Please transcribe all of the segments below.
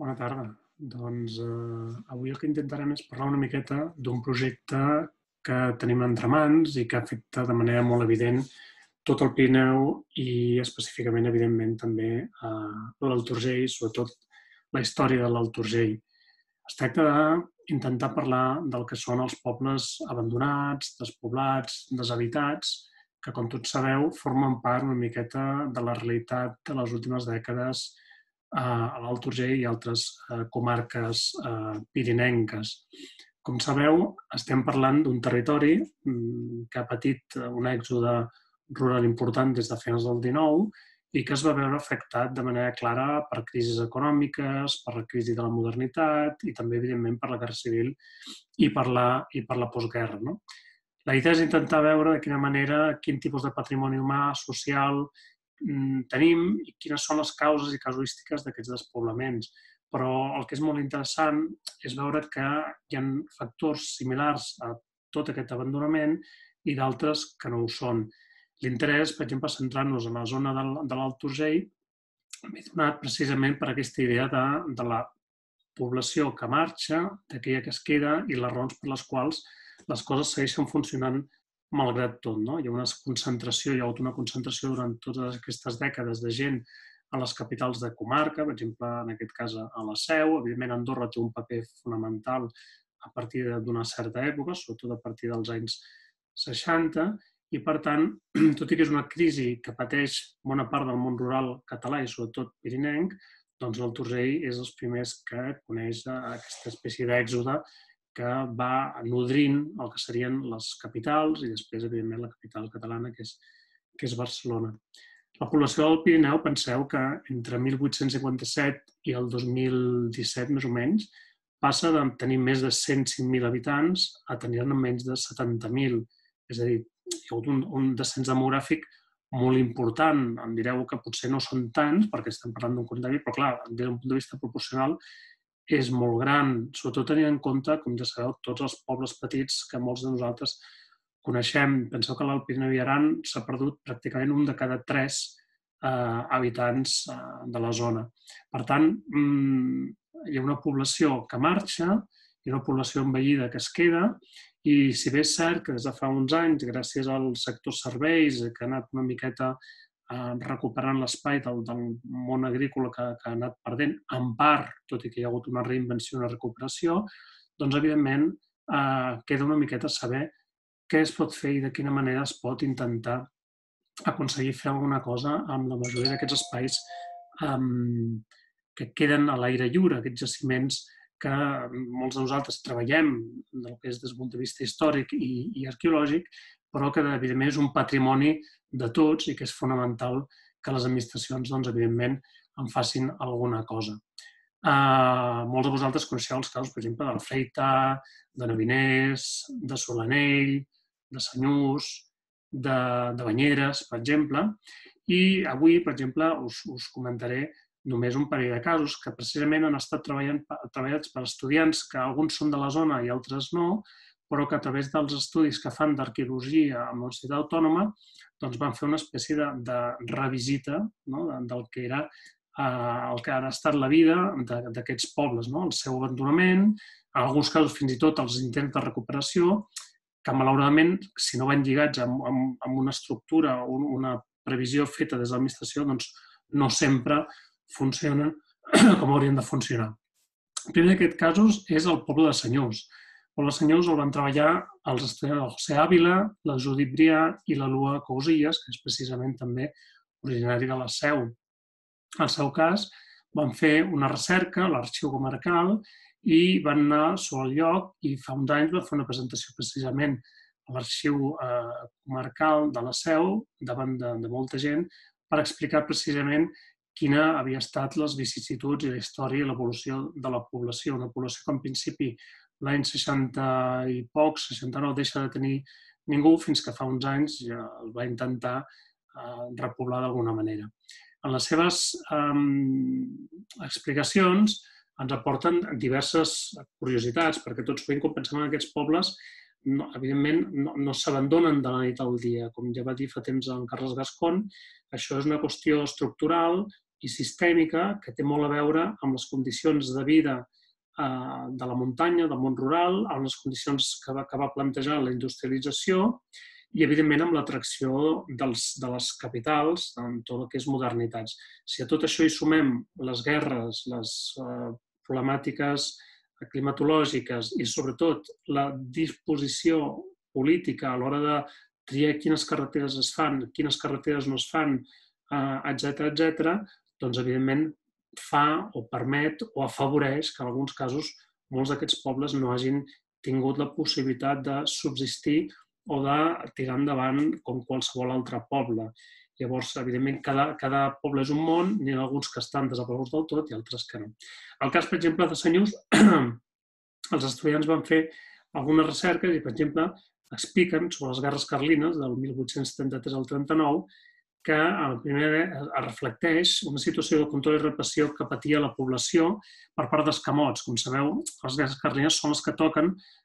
Bona tarda. Doncs avui el que intentarem és parlar una miqueta d'un projecte que tenim entre mans i que afecta de manera molt evident tot el Pirineu i específicament, evidentment, també l'Alt Urgell, sobretot la història de l'Alt Urgell. Es tracta d'intentar parlar del que són els pobles abandonats, despoblats, deshabitats, que, com tots sabeu, formen part una miqueta de la realitat de les últimes dècades a l'Alt Urgell i altres comarques pirinenques. Com sabeu, estem parlant d'un territori que ha patit un èxode rural important des de finals del XIX i que es va veure afectat de manera clara per crisis econòmiques, per la crisi de la modernitat i també, evidentment, per la Guerra Civil i per la postguerra. La idea és intentar veure de quina manera, quin tipus de patrimoni humà, social, tenim i quines són les causes i casuístiques d'aquests despoblaments. Però el que és molt interessant és veure que hi ha factors similars a tot aquest abandonament i d'altres que no ho són. L'interès, per exemple, centrant-nos en la zona de l'Alt Urgell, m'he donat precisament per aquesta idea de la població que marxa, d'aquella que es queda i les raons per les quals les coses segueixen funcionant malgrat tot. Hi ha una concentració, hi ha hagut una concentració durant totes aquestes dècades de gent a les capitals de comarca, per exemple, en aquest cas a la Seu. Evidentment, Andorra té un paper fonamental a partir d'una certa època, sobretot a partir dels anys 60, i, per tant, tot i que és una crisi que pateix bona part del món rural català i sobretot pirinenc, doncs l'Alt Urgell és dels primers que coneix aquesta espècie d'èxode que va nodrint el que serien les capitals i després, evidentment, la capital catalana, que és Barcelona. La població del Pirineu, penseu que entre 1857 i el 2017, més o menys, passa de tenir més de 105.000 habitants a tenir-ne menys de 70.000. És a dir, hi ha hagut un descens demogràfic molt important. Em direu que potser no són tants, perquè estem parlant d'un compte, però clar, des d'un punt de vista proporcional, és molt gran, sobretot tenint en compte, com ja sabeu, tots els pobles petits que molts de nosaltres coneixem. Penseu que a l'Alt Pirineu i Aran s'ha perdut pràcticament un de cada 3 habitants de la zona. Per tant, hi ha una població que marxa, hi ha una població envellida que es queda, i si bé és cert que des de fa uns anys, gràcies al sector serveis, que ha anat una miqueta recuperant l'espai del món agrícola que ha anat perdent, en part, tot i que hi ha hagut una reinvenció i una recuperació, doncs, evidentment, queda una miqueta saber què es pot fer i de quina manera es pot intentar aconseguir fer alguna cosa amb la majoria d'aquests espais que queden a l'aire lliure, aquests jaciments que molts de nosaltres treballem del que és des del punt de vista històric i arqueològic, però que, evidentment, és un patrimoni de tots i que és fonamental que les administracions, doncs, evidentment, en facin alguna cosa. Molts de vosaltres coneixeu els casos, per exemple, del Freità, de Naviners, de Solanell, de Senyús, de Banyeres, per exemple, i avui, per exemple, us comentaré només un parell de casos que precisament han estat treballats per estudiants que alguns són de la zona i altres no, però que a través dels estudis que fan d'arqueologia a la Universitat Autònoma doncs van fer una espècie de revisita del que era el que ha estat la vida d'aquests pobles, el seu abandonament, en alguns casos fins i tot els intents de recuperació, que malauradament, si no van lligats amb una estructura o una previsió feta des de l'administració, doncs no sempre funcionen com haurien de funcionar. El primer d'aquests casos és el poble de Senyús. El poble de Senyús el van treballar els estudiants del José Ávila, la Judit Brià i la Lua Cousillas, que és precisament també originari de la Seu. En el seu cas, van fer una recerca a l'arxiu comarcal i van anar sobre el lloc i fa uns anys van fer una presentació precisament a l'arxiu comarcal de la Seu davant de molta gent per explicar precisament quina havia estat les vicissituds i la història i l'evolució de la població. Una població que en principi l'any 60 i poc, 69, deixa de tenir ningú fins que fa uns anys ja el va intentar repoblar d'alguna manera. En les seves explicacions ens aporten diverses curiositats, perquè tots sovint quan pensem en aquests pobles evidentment no s'abandonen de la nit al dia. Com ja va dir fa temps en Carles Gascon, això és una qüestió estructural i sistèmica que té molt a veure amb les condicions de vida de la muntanya, del món rural, amb les condicions que va plantejar la industrialització i, evidentment, amb l'atracció de les capitals en tot el que és modernitats. Si a tot això hi sumem les guerres, les problemàtiques climatològiques i, sobretot, la disposició política a l'hora de triar quines carreteres es fan, quines carreteres no es fan, etc., doncs, evidentment, fa o permet o afavoreix que, en alguns casos, molts d'aquests pobles no hagin tingut la possibilitat de subsistir o de tirar endavant com qualsevol altre poble. Llavors, evidentment, cada poble és un món, n'hi ha alguns que estan desapareguts del tot i altres que no. El cas, per exemple, de Senyús, els estudiants van fer algunes recerques i, per exemple, expliquen sobre les guerres carlines del 1873 al 39 que primer es reflecteix una situació de control i repressió que patia la població per part d'escamots. Com sabeu, les guerres carlines són les que toquen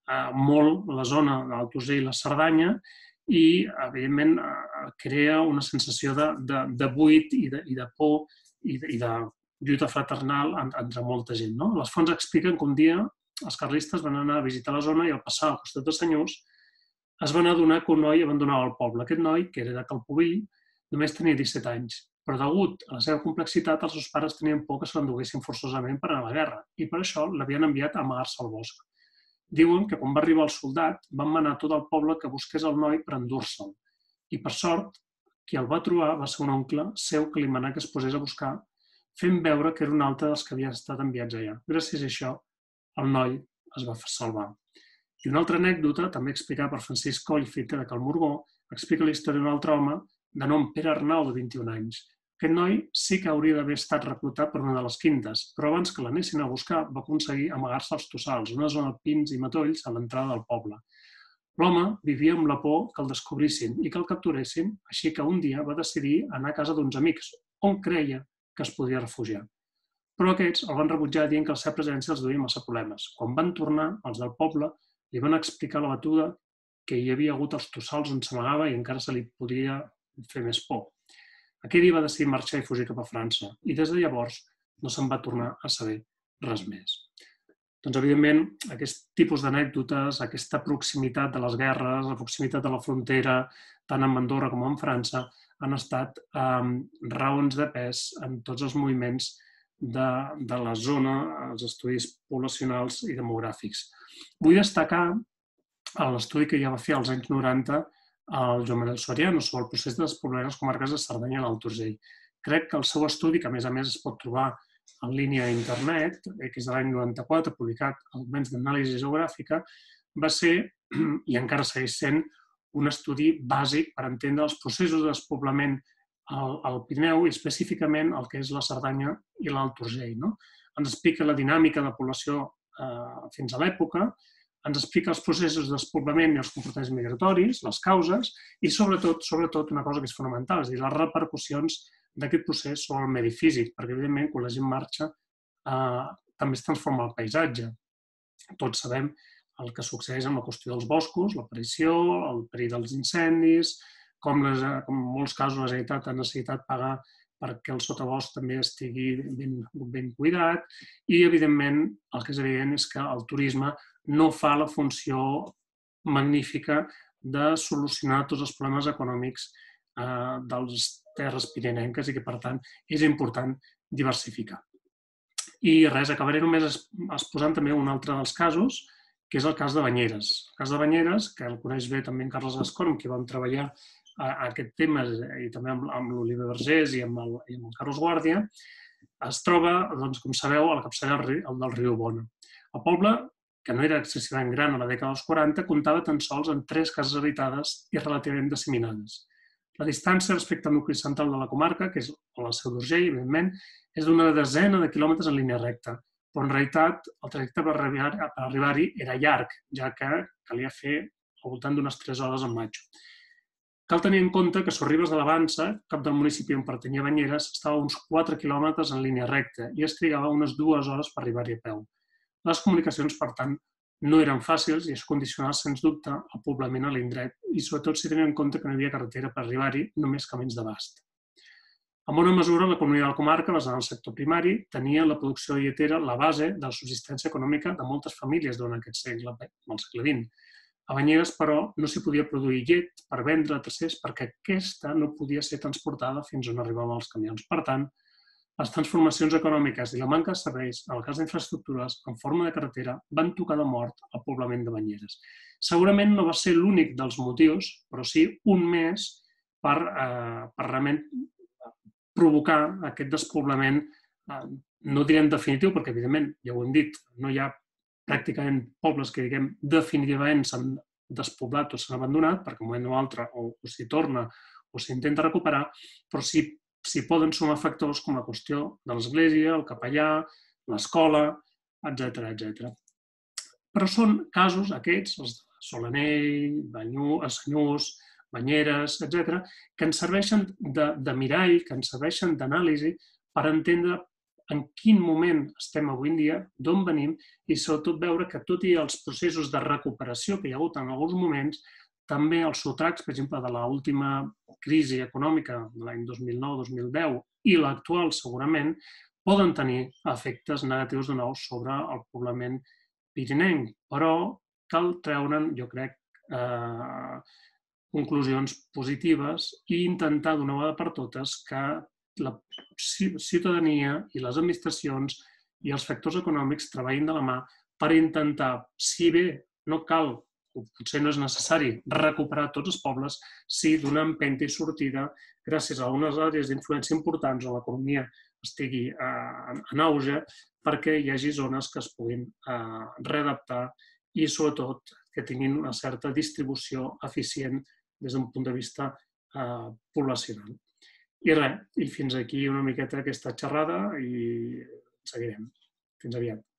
molt la zona de l'Alt Urgell i la Cerdanya i, evidentment, crea una sensació de buit i de por i de lluita fraternal entre molta gent. Les fonts expliquen que un dia els carlistes van anar a visitar la zona i al passar al costat de Senyús es van adonar que un noi abandonava el poble. Aquest noi, que era de Calpoví, només tenia 17 anys, però degut a la seva complexitat, els seus pares tenien por que se l'enduguessin forçosament per anar a la guerra i per això l'havien enviat a amagar-se al bosc. Diuen que quan va arribar el soldat van manar tot el poble que busqués el noi per endur-se'l i, per sort, qui el va trobar va ser un oncle seu que li manà que es posés a buscar, fent veure que era un altre dels que havia estat enviats allà. Gràcies a això, el noi es va salvar. I una altra anècdota, també explicada per Francisc Coll, feta de Cal Morgó, explica la història d'un altre home de nom Pere Arnau, de 21 anys. Aquest noi sí que hauria d'haver estat reclutat per una de les quintes, però abans que l'anessin a buscar va aconseguir amagar-se als Tossals, una zona de pins i matolls a l'entrada del poble. L'home vivia amb la por que el descobrissin i que el capturessin, així que un dia va decidir anar a casa d'uns amics, on creia que es podia refugiar. Però aquests el van rebutjar dient que la seva presència els duia massa problemes. Quan van tornar, els del poble li van explicar la batuda que hi havia hagut als Tossals on s'amagava i encara se li podia fer més por. Aquell dia va decidir marxar i fugir cap a França i des de llavors no se'n va tornar a saber res més. Doncs, evidentment, aquest tipus d'anècdotes, aquesta proximitat de les guerres, la proximitat de la frontera, tant amb Andorra com amb França, han estat raons de pes en tots els moviments de la zona, els estudis poblacionals i demogràfics. Vull destacar l'estudi que ja va fer als anys 90 el Joan Manuel Soriano sobre el procés de despoblament a les comarques de Cerdanya i l'Alt Urgell. Crec que el seu estudi, que a més es pot trobar en línia a internet, que és de l'any 94, publicat al Documents d'Anàlisi Geogràfica, va ser, i encara segueix sent, un estudi bàsic per entendre els processos de despoblament al Pirineu i específicament el que és la Cerdanya i l'Alt Urgell. Ens explica la dinàmica de població fins a l'època, ens explica els processos de despoblament i els comportaments migratoris, les causes i, sobretot, una cosa que és fonamental, és a dir, les repercussions d'aquest procés sobre el medi físic, perquè, evidentment, quan la gent marxa, també es transforma el paisatge. Tots sabem el que succeeix amb la qüestió dels boscos, l'aparició, el perill dels incendis, com en molts casos la Generalitat ha necessitat pagar perquè el sotabosc també estigui ben cuidat i, evidentment, el que és evident és que el turisme no fa la funció magnífica de solucionar tots els problemes econòmics de les terres pirinenques i que, per tant, és important diversificar. I res, acabaré només exposant també un altre dels casos, que és el cas de Banyeres. El cas de Banyeres, que el coneix bé també en Carles Gascó, amb qui vam treballar aquest tema i també amb l'Oliver Vergés i amb el Carlos Guàrdia, es troba, com sabeu, a la capçalera del riu Bona. El poble, que no era excessivament gran a la dècada dels 40, comptava tan sols amb 3 cases habitades i relativament disseminades. La distància respecte al nucli central de la comarca, que és la Seu d'Urgell, evidentment, és d'una desena de quilòmetres en línia recta, però en realitat el trajecte per arribar-hi era llarg, ja que calia fer al voltant d'unes 3 hores en matxo. Cal tenir en compte que Sorribes de la Vansa, cap del municipi on pertanyia Banyeres, estava a uns 4 quilòmetres en línia recta i es trigava unes 2 hores per arribar-hi a peu. Les comunicacions, per tant, no eren fàcils i això condicionava, sens dubte, el poblament a l'indret i sobretot si tenen en compte que no hi havia carretera per arribar-hi, només camins d'abast. En bona mesura, l'economia de la comarca, basada en el sector primari, tenia la producció lletera la base de la subsistència econòmica de moltes famílies durant aquest segle, el segle XX. A Banyeres, però, no s'hi podia produir llet per vendre a tercers perquè aquesta no podia ser transportada fins on arribaven els camions. Per tant, les transformacions econòmiques i la manca de serveis, en el cas d'infraestructures, en forma de carretera, van tocar de mort el poblament de Banyeres. Segurament no va ser l'únic dels motius, però sí un més per realment provocar aquest despoblament, no direm definitiu, perquè evidentment, ja ho hem dit, no hi ha pràcticament pobles que, diguem, definitivament s'han despoblat o s'han abandonat, perquè un moment o altre o s'hi torna o s'intenta recuperar, però sí s'hi poden sumar factors com la qüestió de l'església, el capellà, l'escola, etc. Però són casos aquests, els de Solanell, Senyús, Banyeres, etc., que ens serveixen de mirall, que ens serveixen d'anàlisi per entendre en quin moment estem avui en dia, d'on venim, i sobretot veure que tot i els processos de recuperació que hi ha hagut en alguns moments, també els sotracs, per exemple, de l'última crisi econòmica de l'any 2009-2010 i l'actual, segurament, poden tenir efectes negatius de nou sobre el poblament pirinenc, però cal treure'n, jo crec, conclusions positives i intentar d'una vegada per totes que la ciutadania i les administracions i els factors econòmics treballin de la mà per intentar, si bé no cal, o potser no és necessari, recuperar tots els pobles, sí donar empenta i sortida gràcies a unes àrees d'influència importants on l'economia estigui en auge perquè hi hagi zones que es puguin readaptar i, sobretot, que tinguin una certa distribució eficient des d'un punt de vista poblacional. I res, i fins aquí una miqueta aquesta xerrada i seguirem. Fins aviat.